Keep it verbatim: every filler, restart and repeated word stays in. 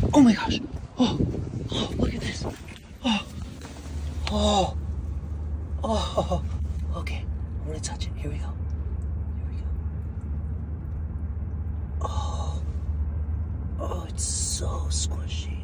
Oh my gosh. Oh, oh, look at this. Oh, oh, oh. Okay, I'm gonna touch it. Here we go. Here we go. Oh, oh, it's so squishy.